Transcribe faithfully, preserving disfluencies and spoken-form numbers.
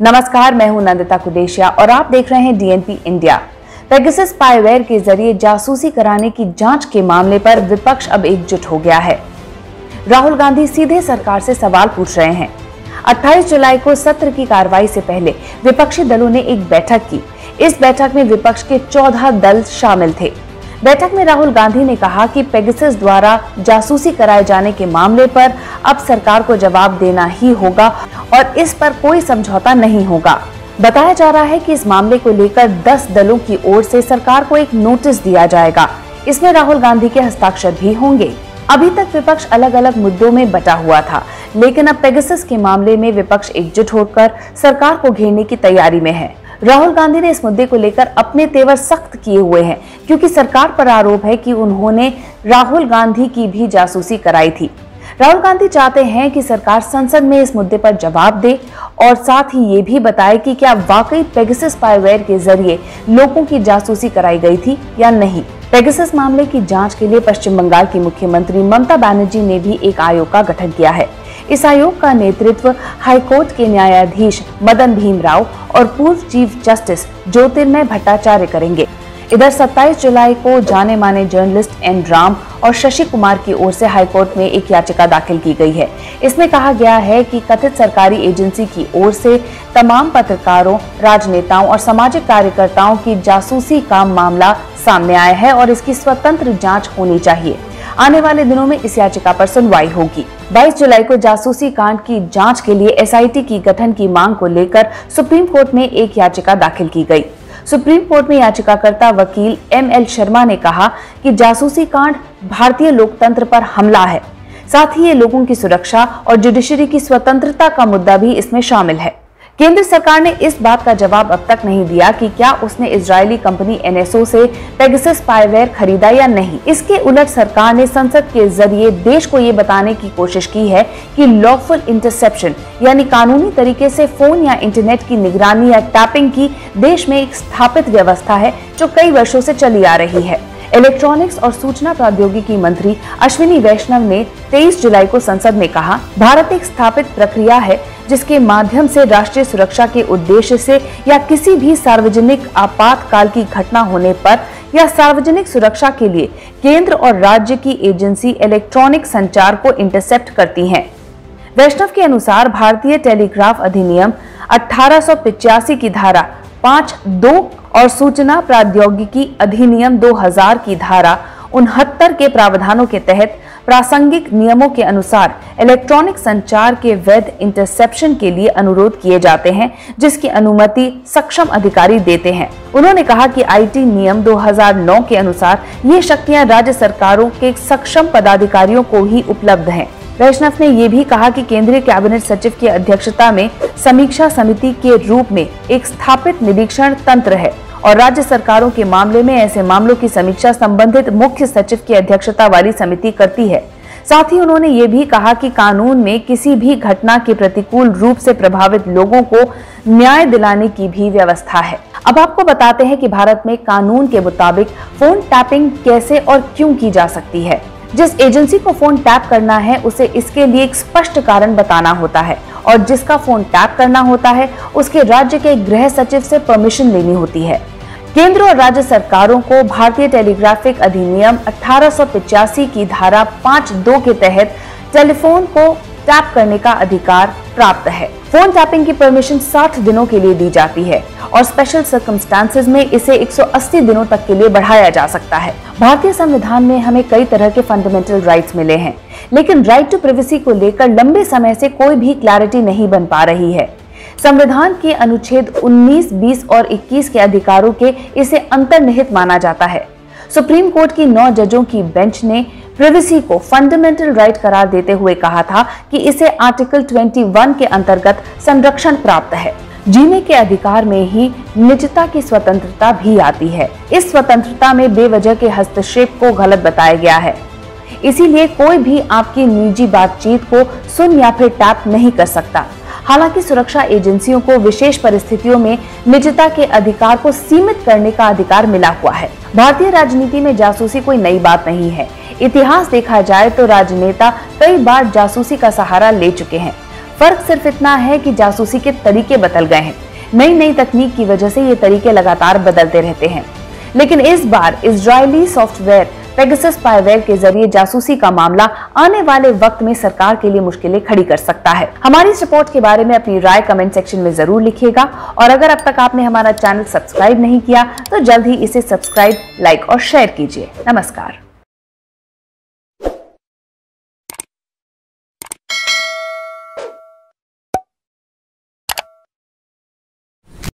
नमस्कार, मैं हूं नंदिता कुडेशिया और आप देख रहे हैं डीएनपी इंडिया। पेगासस स्पाईवेयर के जरिए जासूसी कराने की जांच के मामले पर विपक्ष अब एकजुट हो गया है। राहुल गांधी सीधे सरकार से सवाल पूछ रहे हैं। अट्ठाईस जुलाई को सत्र की कार्रवाई से पहले विपक्षी दलों ने एक बैठक की। इस बैठक में विपक्ष के चौदह दल शामिल थे। बैठक में राहुल गांधी ने कहा कि पेगासस द्वारा जासूसी कराए जाने के मामले पर अब सरकार को जवाब देना ही होगा और इस पर कोई समझौता नहीं होगा। बताया जा रहा है कि इस मामले को लेकर दस दलों की ओर से सरकार को एक नोटिस दिया जाएगा। इसमें राहुल गांधी के हस्ताक्षर भी होंगे। अभी तक विपक्ष अलग अलग मुद्दों में बटा हुआ था, लेकिन अब पेगासस के मामले में विपक्ष एकजुट होकर सरकार को घेरने की तैयारी में है। राहुल गांधी ने इस मुद्दे को लेकर अपने तेवर सख्त किए हुए हैं, क्योंकि सरकार पर आरोप है कि उन्होंने राहुल गांधी की भी जासूसी कराई थी। राहुल गांधी चाहते हैं कि सरकार संसद में इस मुद्दे पर जवाब दे और साथ ही ये भी बताए कि क्या वाकई पेगासस स्पाईवेयर के जरिए लोगों की जासूसी कराई गई थी या नहीं। पेगासस मामले की जांच के लिए पश्चिम बंगाल की मुख्यमंत्री ममता बनर्जी ने भी एक आयोग का गठन किया है। इस आयोग का नेतृत्व हाईकोर्ट के न्यायाधीश मदन भीम राव और पूर्व चीफ जस्टिस ज्योतिर्मय भट्टाचार्य करेंगे। इधर सत्ताईस जुलाई को जाने माने जर्नलिस्ट एन राम और शशि कुमार की ओर से हाईकोर्ट में एक याचिका दाखिल की गई है। इसमें कहा गया है कि कथित सरकारी एजेंसी की ओर से तमाम पत्रकारों, राजनेताओं और सामाजिक कार्यकर्ताओं की जासूसी का मामला सामने आया है और इसकी स्वतंत्र जांच होनी चाहिए। आने वाले दिनों में इस याचिका पर सुनवाई होगी। बाईस जुलाई को जासूसी कांड की जांच के लिए एसआईटी की गठन की मांग को लेकर सुप्रीम कोर्ट में एक याचिका दाखिल की गई। सुप्रीम कोर्ट में याचिकाकर्ता वकील एम एल शर्मा ने कहा कि जासूसी कांड भारतीय लोकतंत्र पर हमला है। साथ ही ये लोगों की सुरक्षा और जुडिशरी की स्वतंत्रता का मुद्दा भी इसमें शामिल है। केंद्र सरकार ने इस बात का जवाब अब तक नहीं दिया कि क्या उसने इजरायली कंपनी एनएसओ से पेगासस स्पाईवेयर खरीदा या नहीं। इसके उलट सरकार ने संसद के जरिए देश को ये बताने की कोशिश की है कि लॉफुल इंटरसेप्शन यानी कानूनी तरीके से फोन या इंटरनेट की निगरानी या टैपिंग की देश में एक स्थापित व्यवस्था है जो कई वर्षों से चली आ रही है। इलेक्ट्रॉनिक्स और सूचना प्रौद्योगिकी मंत्री अश्विनी वैष्णव ने तेईस जुलाई को संसद में कहा, भारत एक स्थापित प्रक्रिया है जिसके माध्यम से राष्ट्रीय सुरक्षा के उद्देश्य से या किसी भी सार्वजनिक आपातकाल की घटना होने पर या सार्वजनिक सुरक्षा के लिए केंद्र और राज्य की एजेंसी इलेक्ट्रॉनिक संचार को इंटरसेप्ट करती हैं। वैष्णव के अनुसार भारतीय टेलीग्राफ अधिनियम अठारह सौ पिचासी की धारा पाँच दो और सूचना प्रौद्योगिकी अधिनियम दो हज़ार की धारा उनहत्तर के प्रावधानों के तहत प्रासंगिक नियमों के अनुसार इलेक्ट्रॉनिक संचार के वैध इंटरसेप्शन के लिए अनुरोध किए जाते हैं, जिसकी अनुमति सक्षम अधिकारी देते हैं। उन्होंने कहा कि आईटी नियम दो हज़ार नौ के अनुसार ये शक्तियां राज्य सरकारों के सक्षम पदाधिकारियों को ही उपलब्ध हैं। वैष्णव ने ये भी कहा कि केंद्रीय कैबिनेट सचिव की अध्यक्षता में समीक्षा समिति के रूप में एक स्थापित निरीक्षण तंत्र है और राज्य सरकारों के मामले में ऐसे मामलों की समीक्षा संबंधित मुख्य सचिव की अध्यक्षता वाली समिति करती है। साथ ही उन्होंने ये भी कहा कि कानून में किसी भी घटना के प्रतिकूल रूप से प्रभावित लोगों को न्याय दिलाने की भी व्यवस्था है। अब आपको बताते हैं कि भारत में कानून के मुताबिक फोन टैपिंग कैसे और क्यों की जा सकती है। जिस एजेंसी को फोन टैप करना है उसे इसके लिए एक स्पष्ट कारण बताना होता है और जिसका फोन टैप करना होता है उसके राज्य के गृह सचिव से परमिशन लेनी होती है। केंद्र और राज्य सरकारों को भारतीय टेलीग्राफिक अधिनियम अठारह सौ पिचासी की धारा पाँच दो के तहत टेलीफोन को टैप करने का अधिकार प्राप्त है। फोन टैपिंग की परमिशन साठ दिनों के लिए दी जाती है और स्पेशल सर्कमस्टांसेस में इसे एक सौ अस्सी दिनों तक के लिए बढ़ाया जा सकता है। भारतीय संविधान में हमें कई तरह के फंडामेंटल राइट्स मिले हैं, लेकिन राइट टू प्राइवेसी को लेकर लंबे समय से कोई भी क्लैरिटी नहीं बन पा रही है। संविधान के अनुच्छेद उन्नीस, बीस और इक्कीस के अधिकारों के इसे अंतर्निहित माना जाता है। सुप्रीम कोर्ट की नौ जजों की बेंच ने प्राइवेसी को फंडामेंटल राइट करार देते हुए कहा था कि इसे आर्टिकल इक्कीस के अंतर्गत संरक्षण प्राप्त है। जीने के अधिकार में ही निजता की स्वतंत्रता भी आती है। इस स्वतंत्रता में बेवजह के हस्तक्षेप को गलत बताया गया है। इसीलिए कोई भी आपकी निजी बातचीत को सुन या फिर टैप नहीं कर सकता। हालांकि सुरक्षा एजेंसियों को विशेष परिस्थितियों में निजता के अधिकार को सीमित करने का अधिकार मिला हुआ है। भारतीय राजनीति में जासूसी कोई नई बात नहीं है। इतिहास देखा जाए तो राजनेता कई बार जासूसी का सहारा ले चुके हैं। फर्क सिर्फ इतना है कि जासूसी के तरीके बदल गए हैं। नई नई तकनीक की वजह से ये तरीके लगातार बदलते रहते हैं। लेकिन इस बार इजरायली सॉफ्टवेयर पेगासस स्पाईवेयर के जरिए जासूसी का मामला आने वाले वक्त में सरकार के लिए मुश्किलें खड़ी कर सकता है। हमारी इस रिपोर्ट के बारे में अपनी राय कमेंट सेक्शन में जरूर लिखिएगा और अगर अब तक आपने हमारा चैनल सब्सक्राइब नहीं किया तो जल्द ही इसे सब्सक्राइब, लाइक और शेयर कीजिए। नमस्कार।